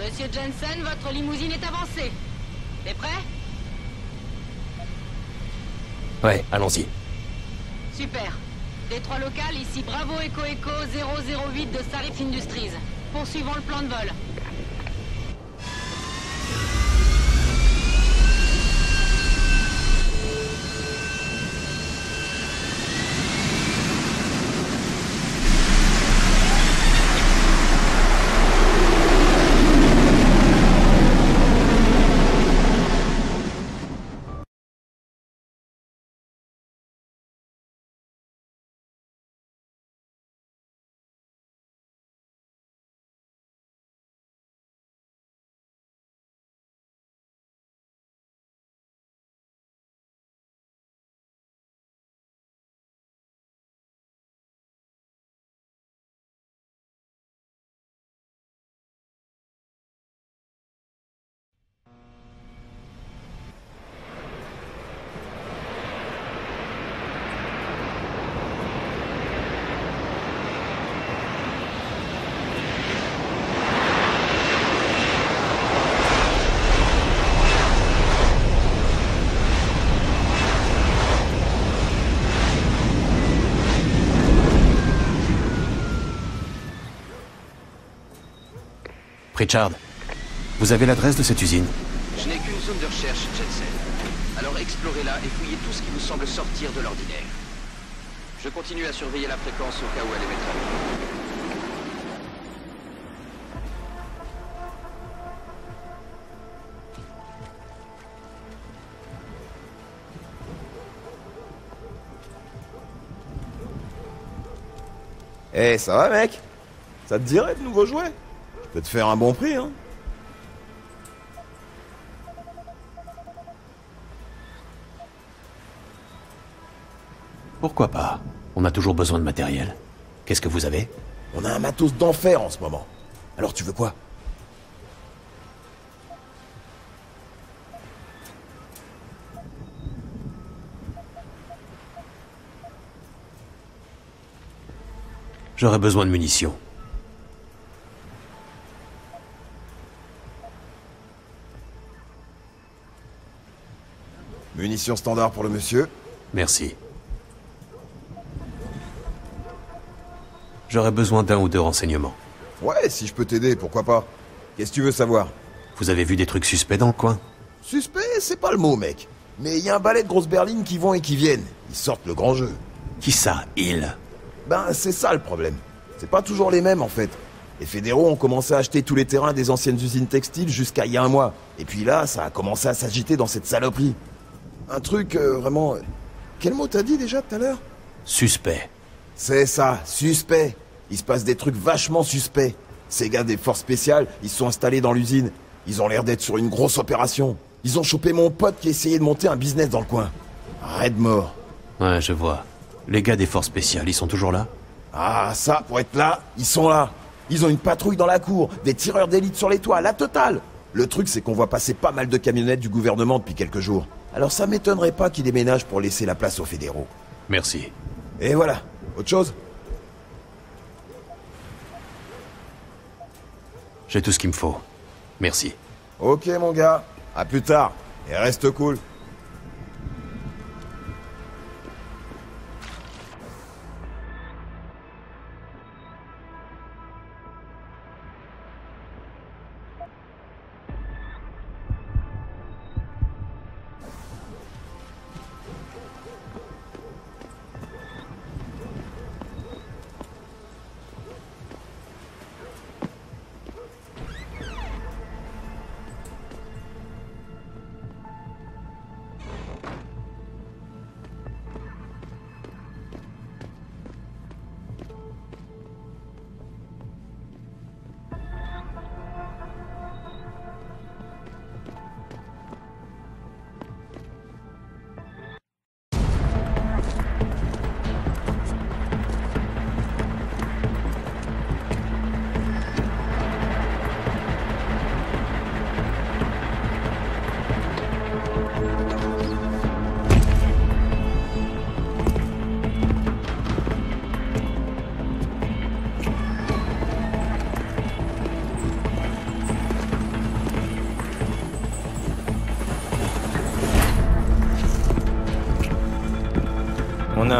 Monsieur Jensen, votre limousine est avancée. T'es prêt? Ouais, allons-y. Super. Détroit local, ici Bravo Echo Echo 008 de Sarif Industries. Poursuivons le plan de vol. Pritchard, vous avez l'adresse de cette usine? Je n'ai qu'une zone de recherche, Jensen. Alors explorez-la et fouillez tout ce qui vous semble sortir de l'ordinaire. Je continue à surveiller la fréquence au cas où elle émettra. Eh, ça va, mec? Ça te dirait de nouveaux jouets? Je peux te faire un bon prix, hein? Pourquoi pas? On a toujours besoin de matériel. Qu'est-ce que vous avez? On a un matos d'enfer en ce moment. Alors tu veux quoi? J'aurais besoin de munitions. Munitions standard pour le monsieur. Merci. J'aurais besoin d'un ou deux renseignements. Ouais, si je peux t'aider, pourquoi pas? Qu'est-ce que tu veux savoir? Vous avez vu des trucs suspects dans le coin? Suspect, c'est pas le mot, mec. Mais il y a un balai de grosses berlines qui vont et qui viennent. Ils sortent le grand jeu. Qui ça? Il? Ben, c'est ça le problème. C'est pas toujours les mêmes, en fait. Les fédéraux ont commencé à acheter tous les terrains des anciennes usines textiles jusqu'à il y a un mois. Et puis là, ça a commencé à s'agiter dans cette saloperie. Un truc vraiment... Quel mot t'as dit déjà tout à l'heure? Suspect. C'est ça, suspect. Il se passe des trucs vachement suspects. Ces gars des forces spéciales, ils se sont installés dans l'usine. Ils ont l'air d'être sur une grosse opération. Ils ont chopé mon pote qui essayait de monter un business dans le coin. Red mort. Ouais, je vois. Les gars des forces spéciales, ils sont toujours là? Ah, ça, pour être là, ils sont là. Ils ont une patrouille dans la cour, des tireurs d'élite sur les toits, la totale. Le truc, c'est qu'on voit passer pas mal de camionnettes du gouvernement depuis quelques jours. Alors ça m'étonnerait pas qu'ils déménagent pour laisser la place aux fédéraux. Merci. Et voilà. Autre chose? J'ai tout ce qu'il me faut. Merci. Ok, mon gars. À plus tard. Et reste cool.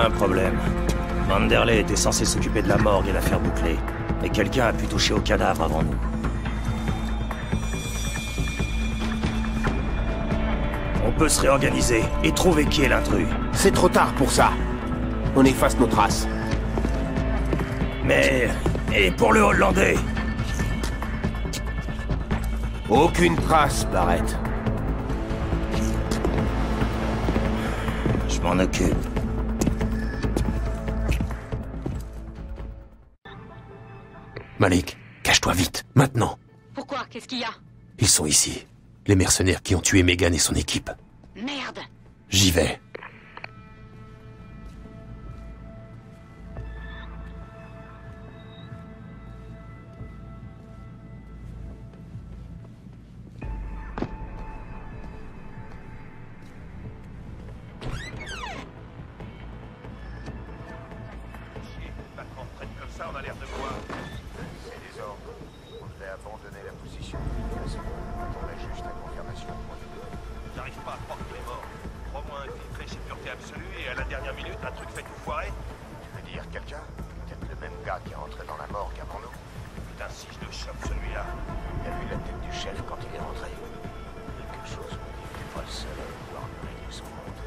un problème. Manderley était censé s'occuper de la morgue et la faire boucler. Mais quelqu'un a pu toucher au cadavre avant nous. On peut se réorganiser et trouver qui est l'intrus. C'est trop tard pour ça. On efface nos traces. Mais... et pour le Hollandais? Aucune trace, Barrett. Je m'en occupe. Malik, cache-toi vite, maintenant. Pourquoi? Qu'est-ce qu'il y a? Ils sont ici. Les mercenaires qui ont tué Megan et son équipe. Merde! J'y vais. On a l'air de quoi? C'est des ordres. On devait abandonner la position. On attendait juste la confirmation. J'arrive pas à croire qu'il est mort. 3 mois infiltré chez Pureté Absolue et à la dernière minute, un truc fait tout foirer. Tu veux dire quelqu'un? Peut-être le même gars qui est rentré dans la morgue avant nous. Putain, si je le chope celui-là. Il a vu la tête du chef quand il est rentré. Quelque chose me dit que t'es pas le seul à vouloir nous régler son monde.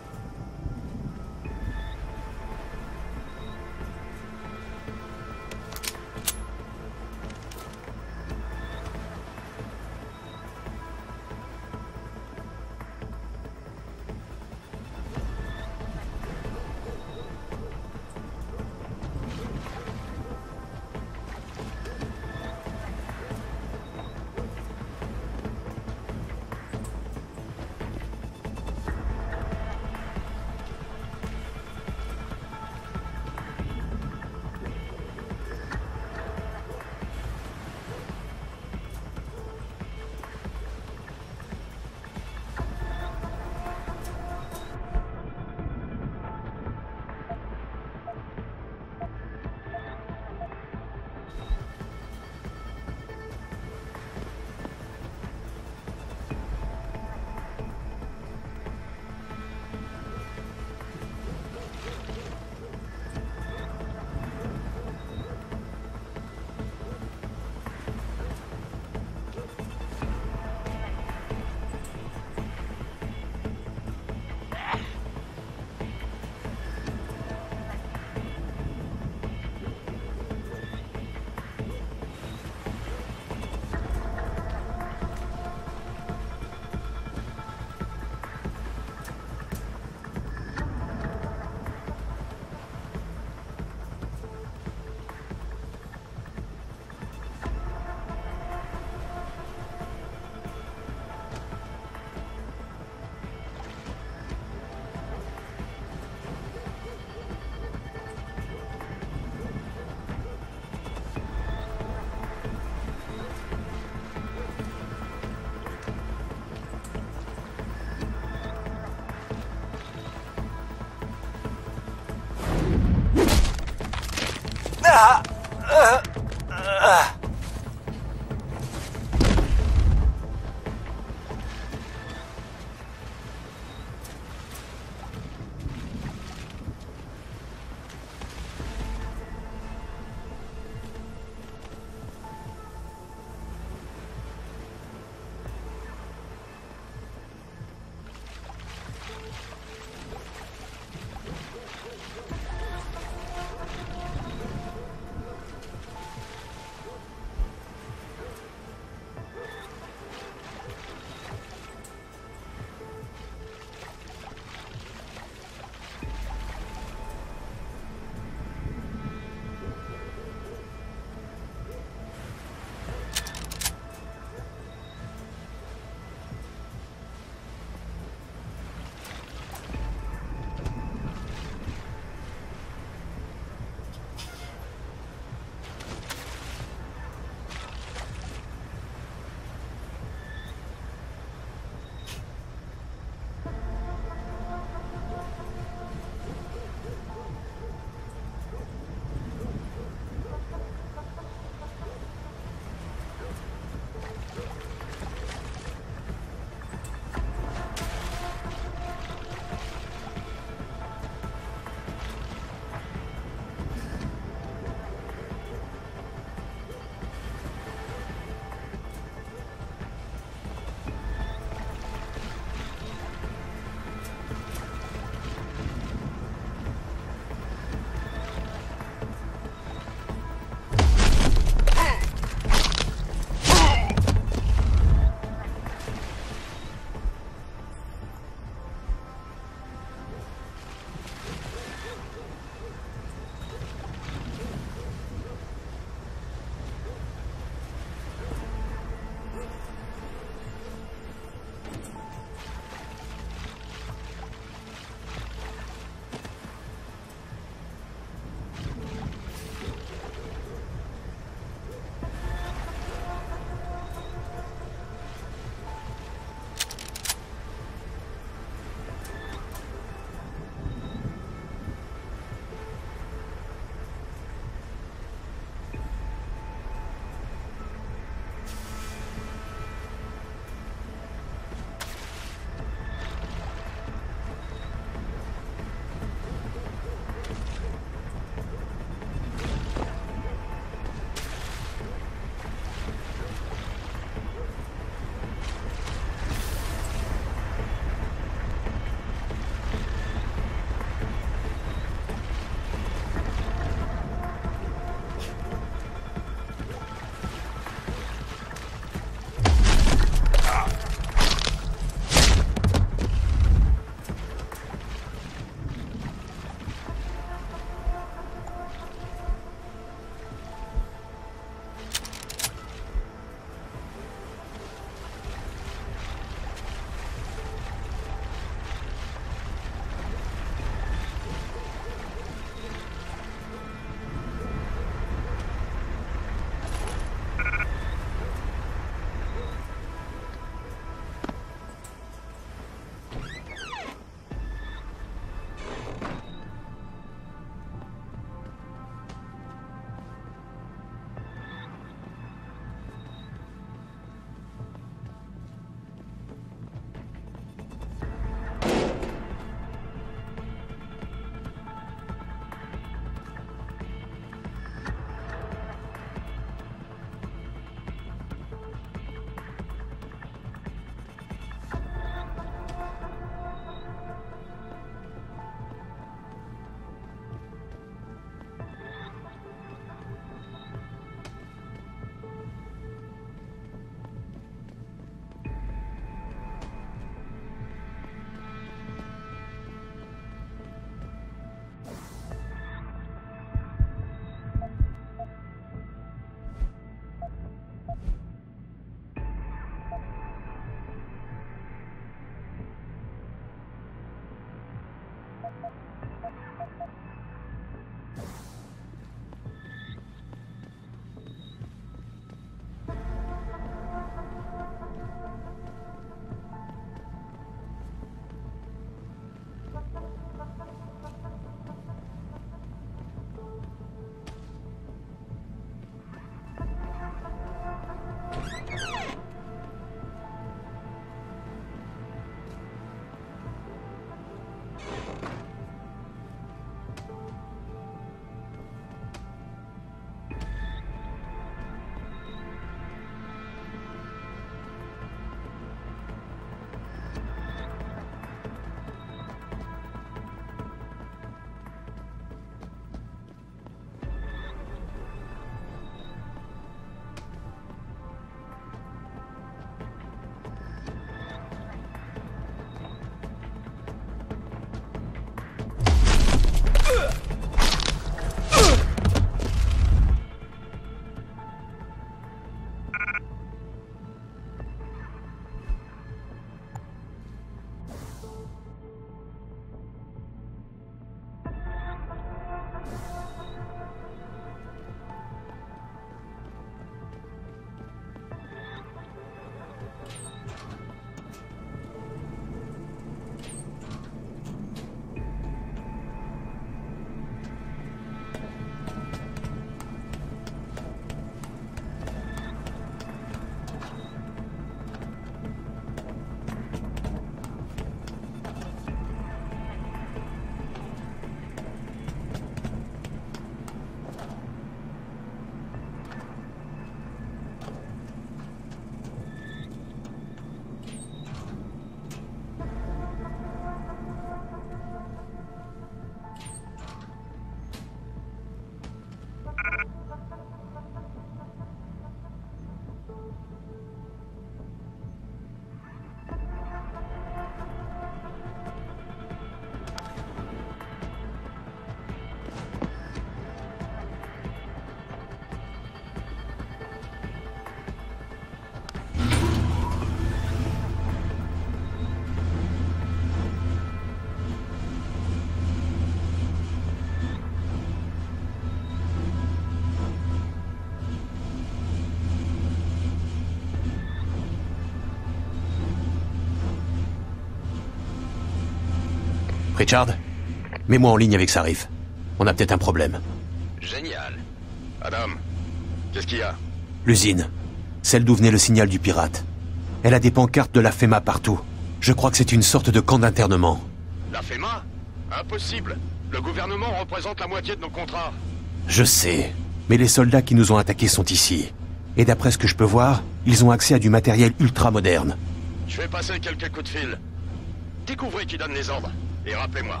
Pritchard, mets-moi en ligne avec Sarif. On a peut-être un problème. Génial. Adam, qu'est-ce qu'il y a? L'usine. Celle d'où venait le signal du pirate. Elle a des pancartes de la FEMA partout. Je crois que c'est une sorte de camp d'internement. La FEMA? Impossible. Le gouvernement représente la moitié de nos contrats. Je sais, mais les soldats qui nous ont attaqués sont ici. Et d'après ce que je peux voir, ils ont accès à du matériel ultra moderne. Je vais passer quelques coups de fil. Découvrez qui donne les ordres. Et rappelez-moi.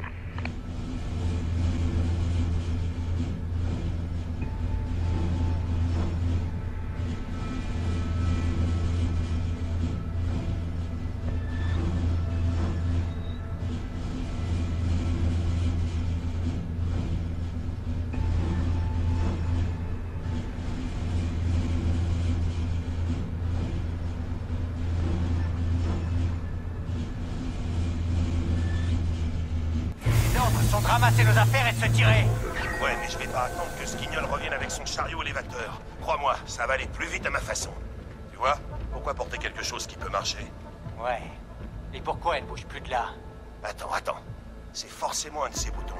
Sont de ramasser nos affaires et de se tirer. Ouais, mais je vais pas attendre que ce guignol revienne avec son chariot élévateur. Crois-moi, ça va aller plus vite à ma façon. Tu vois? Pourquoi porter quelque chose qui peut marcher? Ouais. Et pourquoi elle bouge plus de là? Attends. C'est forcément un de ces boutons.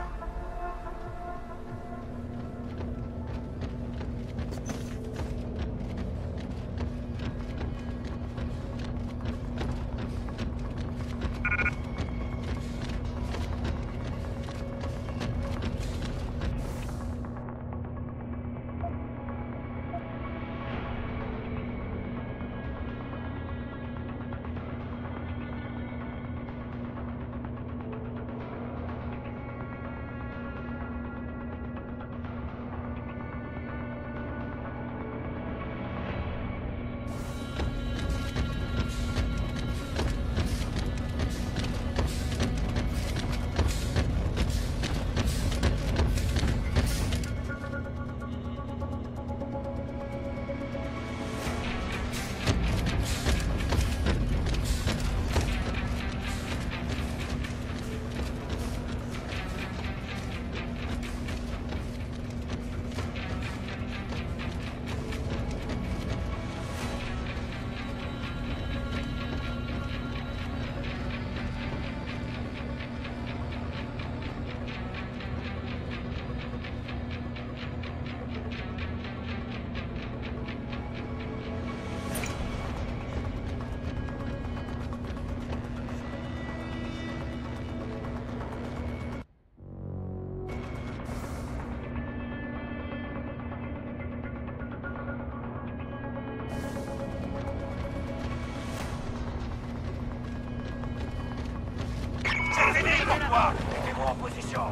Mettez-vous en position.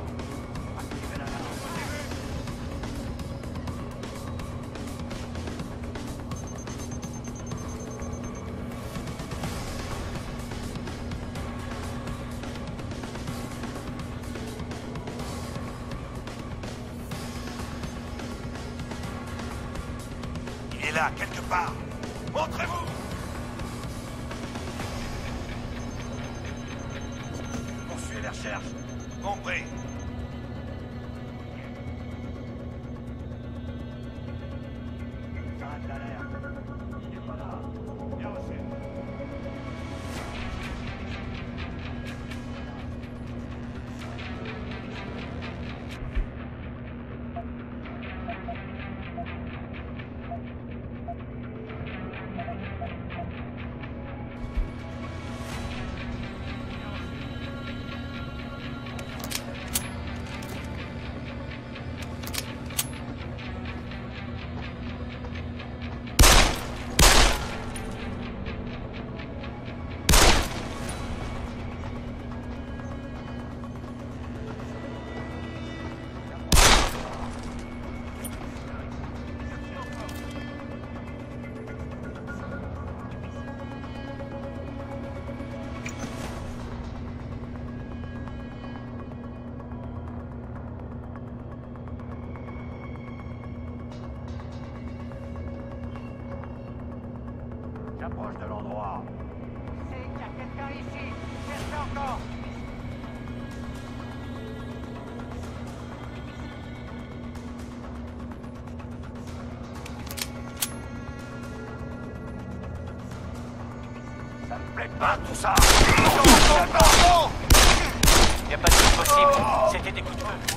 Il est là, quelque part. Montrez-vous! Poursuivez les recherches. Compris. Arrête l'alerte. Il est pas là. Bien reçu. J'approche de l'endroit. C'est qu'il y a quelqu'un ici. Cherchez encore. Ça me plaît pas tout ça. Y a pas de chose possible. C'était des coups de feu.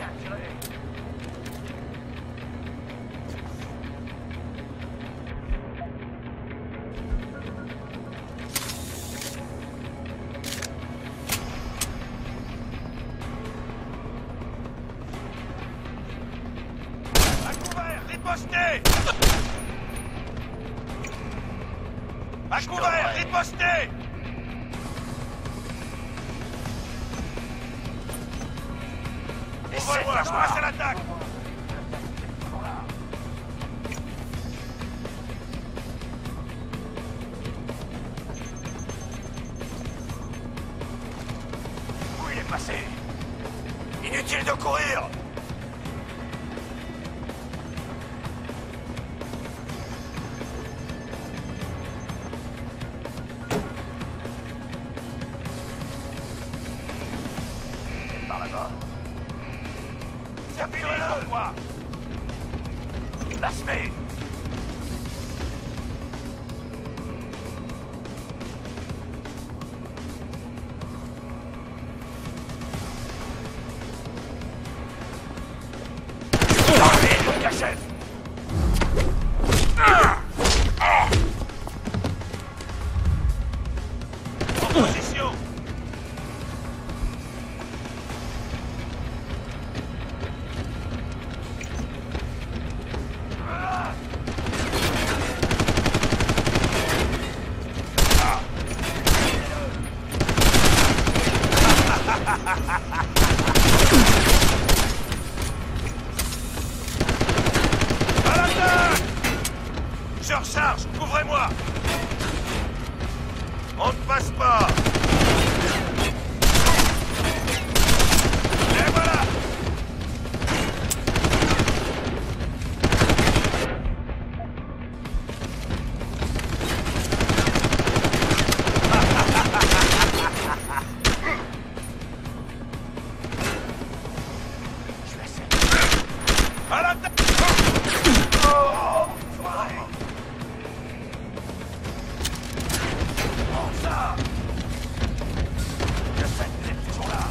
À couvert, ripostez! À couvert, ripostez! On va le voir, je passe à l'attaque! Où il est passé? Inutile de courir! Par là-bas. Capturez-le, toi! Blasphème! Enlevez votre cachette! En position! À l'attaque! Je recharge, couvrez-moi! On ne passe pas! Et voilà! À l'attaque! Ça! Je sais que vous êtes toujours là!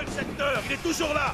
secteur, il est toujours là.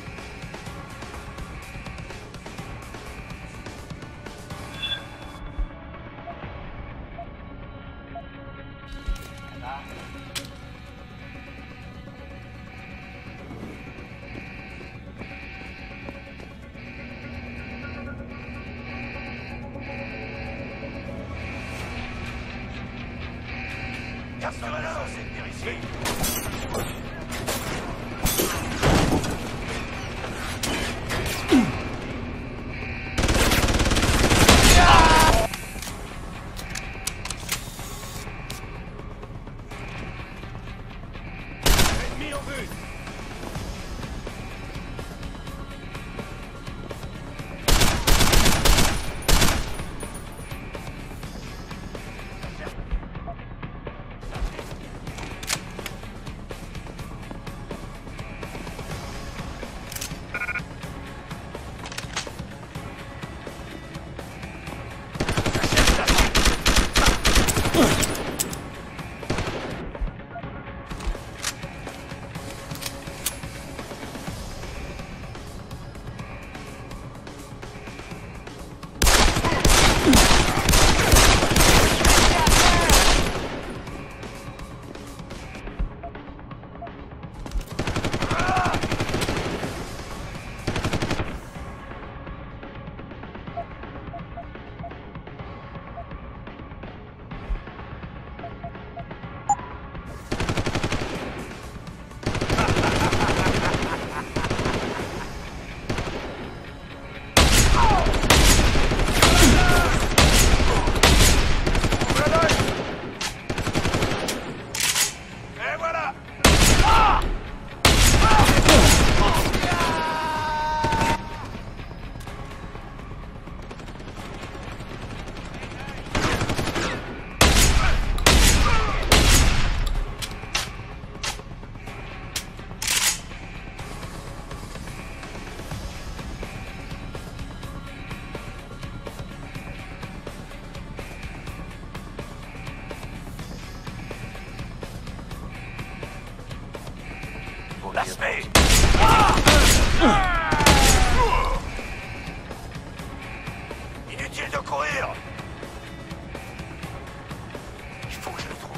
Inutile de courir. Il faut que je le trouve.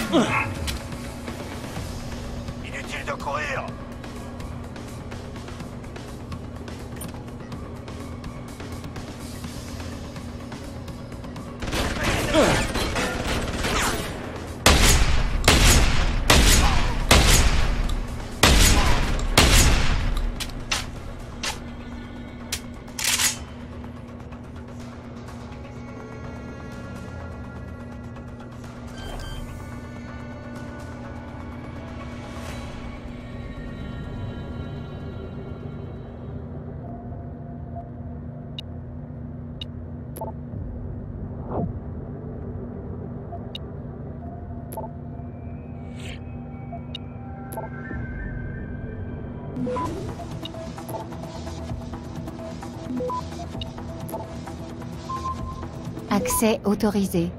Inutile de courir. Accès autorisé.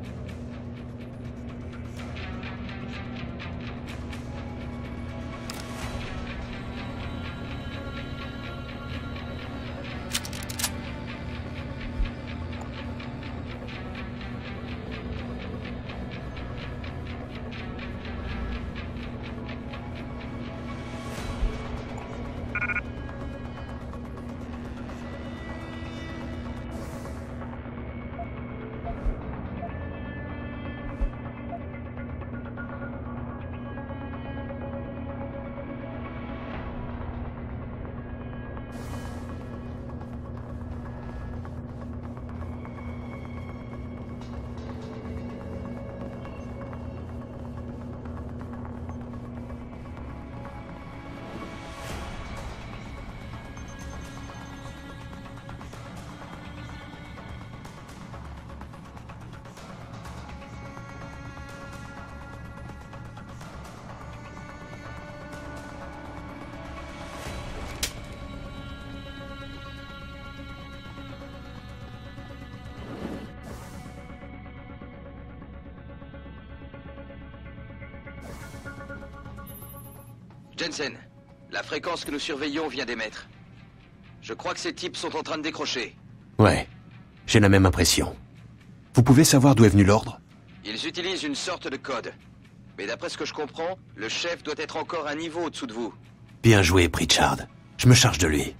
Jensen, la fréquence que nous surveillons vient d'émettre. Je crois que ces types sont en train de décrocher. Ouais, j'ai la même impression. Vous pouvez savoir d'où est venu l'ordre? Ils utilisent une sorte de code. Mais d'après ce que je comprends, le chef doit être encore un niveau au-dessous de vous. Bien joué, Pritchard. Je me charge de lui.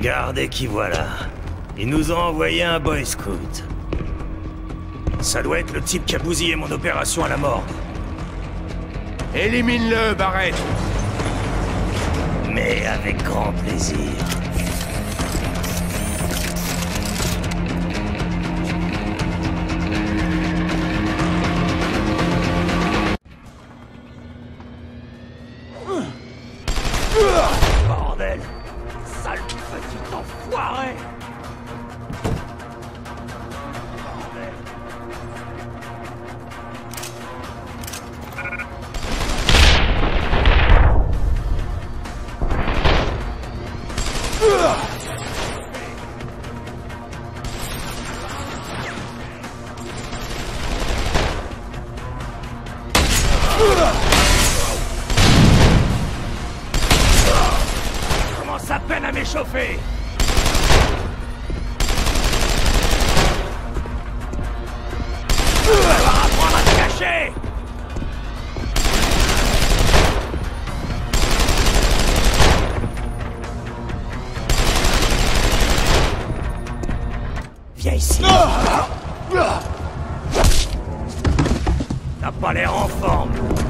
Regardez qui voilà. Ils nous ont envoyé un boy scout. Ça doit être le type qui a bousillé mon opération à la morgue. Élimine-le, Barrett. Mais avec grand plaisir. Bordel! Sale petit enfoiré! Commence à peine à m'échauffer. Tu vas apprendre à te cacher. Viens ici. T'as pas l'air en forme.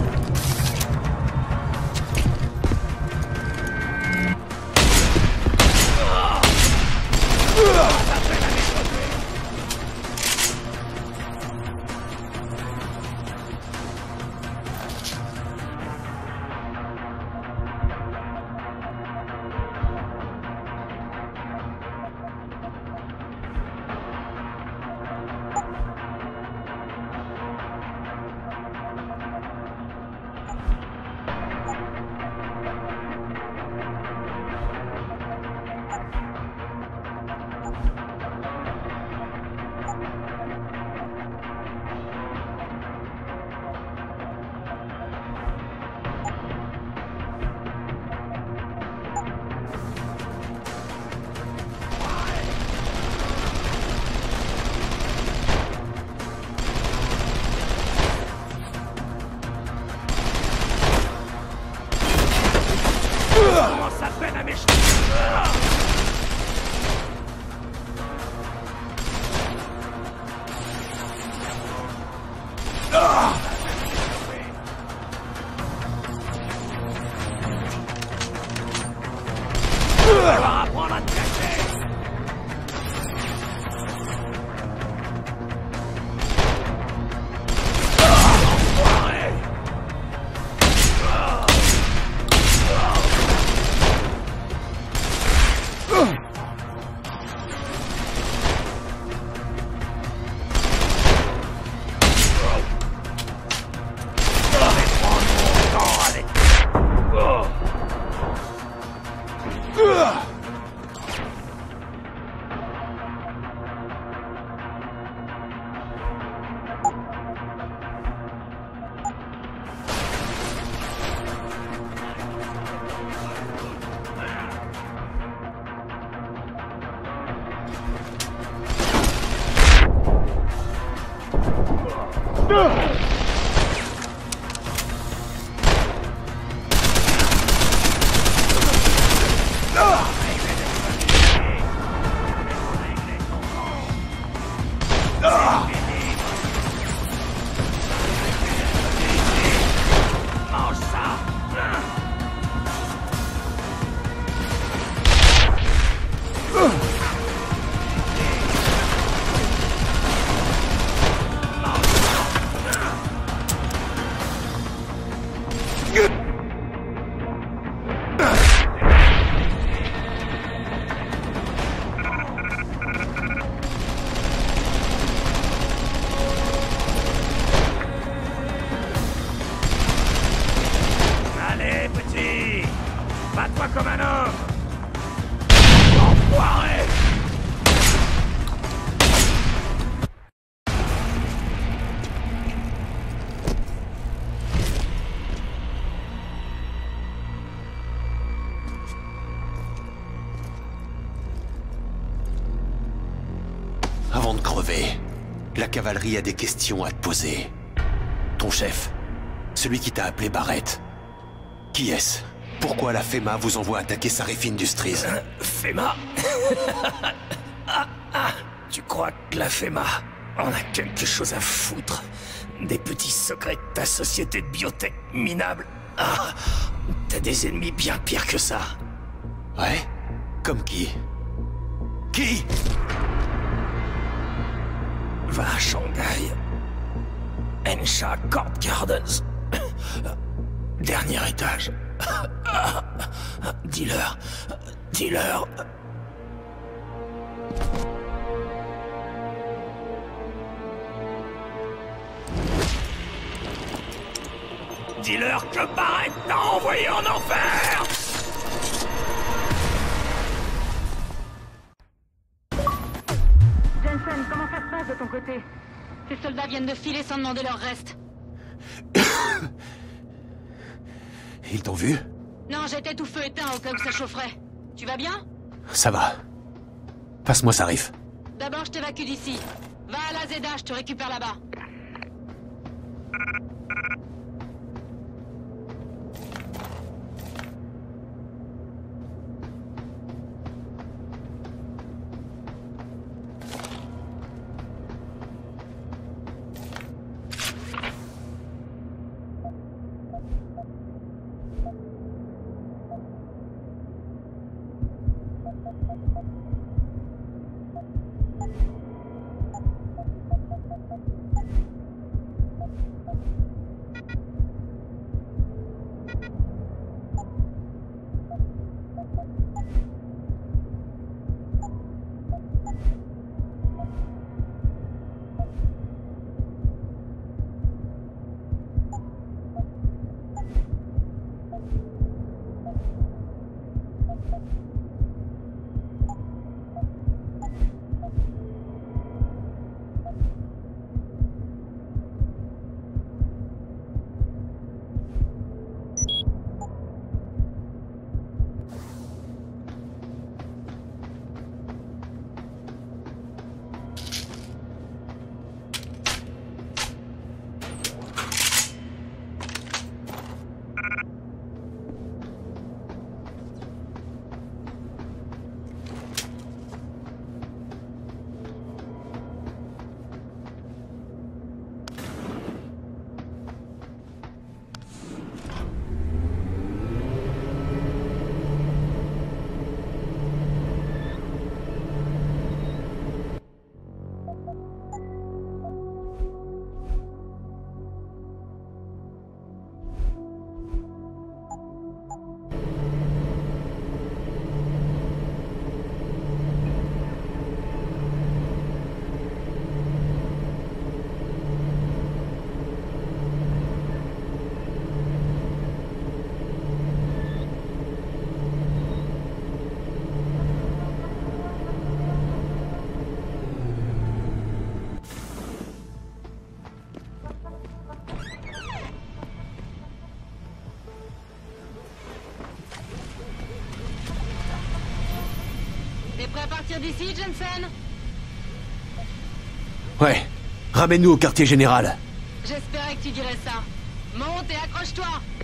Commence à peine à m'échauffer. Tu vas apprendre à te cacher. Mange ça. Allez, petit! Bats-toi comme un homme! Enfoiré! Avant de crever, la cavalerie a des questions à te poser. Ton chef, celui qui t'a appelé Barrett, qui est-ce? Pourquoi la FEMA vous envoie attaquer Sarif Industries? FEMA. Tu crois que la FEMA en a quelque chose à foutre des petits secrets de ta société de biotech minable? T'as des ennemis bien pires que ça. Ouais? Comme qui? Qui? Va à Shanghai. Hensha Court Gardens. Dernier étage. Dealer. Dealer. Dealer que Barrett t'a envoyé en enfer! Jensen, comment ça se passe de ton côté? Ces soldats viennent de filer sans demander leur reste. Ils t'ont vu? Non, j'étais tout feu éteint au cas où ça chaufferait. Tu vas bien? Ça va. Passe-moi Sarif. D'abord, je t'évacue d'ici. Va à la Zeda, je te récupère là-bas. T'es prêt à partir d'ici, Jensen? Ouais. Ramène-nous au quartier général. J'espérais que tu dirais ça. Monte et accroche-toi!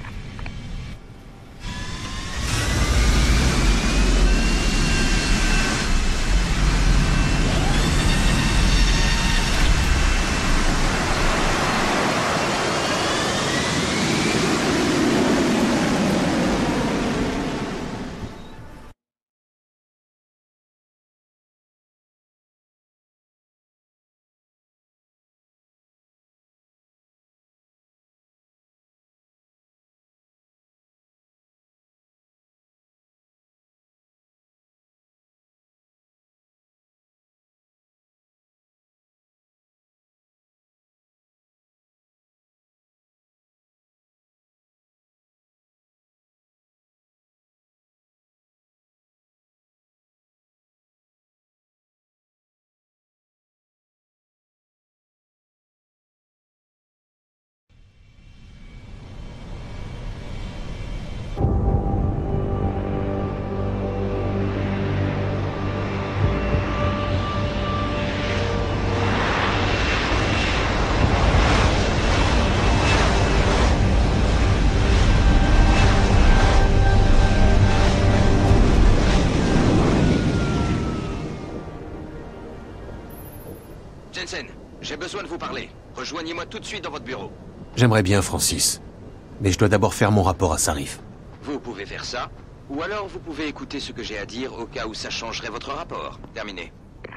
Jensen, j'ai besoin de vous parler. Rejoignez-moi tout de suite dans votre bureau. J'aimerais bien, Francis. Mais je dois d'abord faire mon rapport à Sarif. Vous pouvez faire ça, ou alors vous pouvez écouter ce que j'ai à dire au cas où ça changerait votre rapport. Terminé.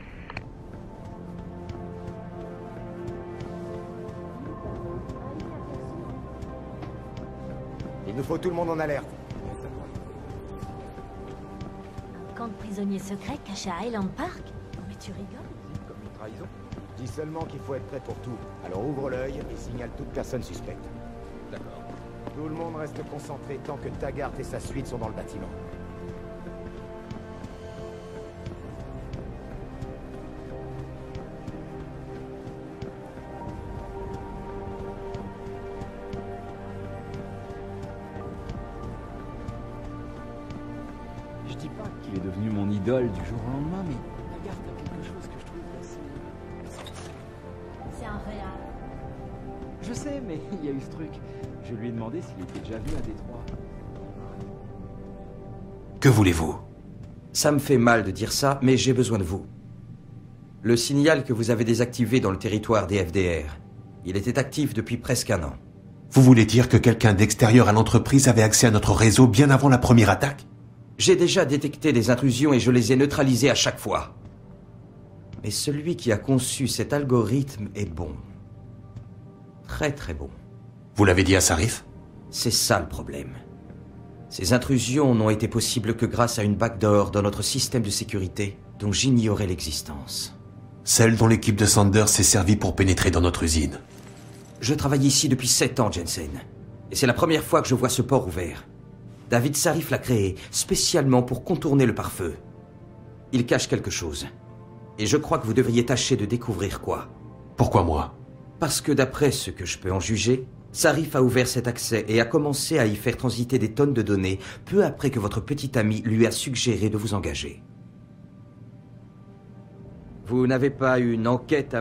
Il nous faut tout le monde en alerte. Camp de prisonniers secrets caché à Highland Park? Mais tu rigoles? Comme une trahison. Je dis seulement qu'il faut être prêt pour tout. Alors ouvre l'œil et signale toute personne suspecte. D'accord. Tout le monde reste concentré tant que Taggart et sa suite sont dans le bâtiment. Je dis pas qu'il est devenu mon idole du jour au lendemain, mais Taggart a quelque chose que je trouve assez... C'est un réel. Je sais, mais il y a eu ce truc. Je lui ai demandé s'il était déjà venu à Détroit. Que voulez-vous? Ça me fait mal de dire ça, mais j'ai besoin de vous. Le signal que vous avez désactivé dans le territoire des FDR, il était actif depuis presque un an. Vous voulez dire que quelqu'un d'extérieur à l'entreprise avait accès à notre réseau bien avant la première attaque? J'ai déjà détecté des intrusions et je les ai neutralisées à chaque fois. Mais celui qui a conçu cet algorithme est bon. Très très bon. Vous l'avez dit à Sarif? C'est ça le problème. Ces intrusions n'ont été possibles que grâce à une backdoor dans notre système de sécurité dont j'ignorais l'existence. Celle dont l'équipe de Sanders s'est servie pour pénétrer dans notre usine. Je travaille ici depuis 7 ans, Jensen. Et c'est la première fois que je vois ce port ouvert. David Sarif l'a créé spécialement pour contourner le pare-feu. Il cache quelque chose. Et je crois que vous devriez tâcher de découvrir quoi. Pourquoi moi? Parce que d'après ce que je peux en juger, Sarif a ouvert cet accès et a commencé à y faire transiter des tonnes de données peu après que votre petit ami lui a suggéré de vous engager. Vous n'avez pas une enquête à mener ?